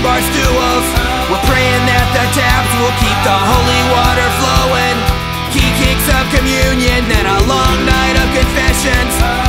bar stools. We're praying that the taps will keep the holy water flowing. Key kicks of communion, then a long night of confessions.